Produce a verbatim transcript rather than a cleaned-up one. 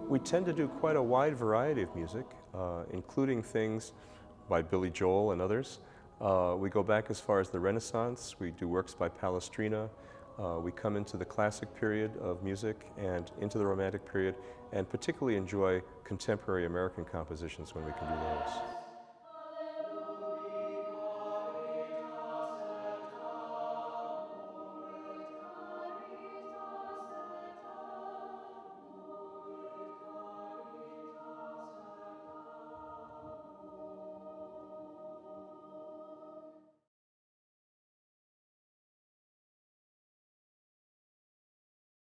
We tend to do quite a wide variety of music, uh, including things by Billy Joel and others. Uh, we go back as far as the Renaissance. We do works by Palestrina. Uh, we come into the classic period of music and into the Romantic period, and particularly enjoy contemporary American compositions when we can do those.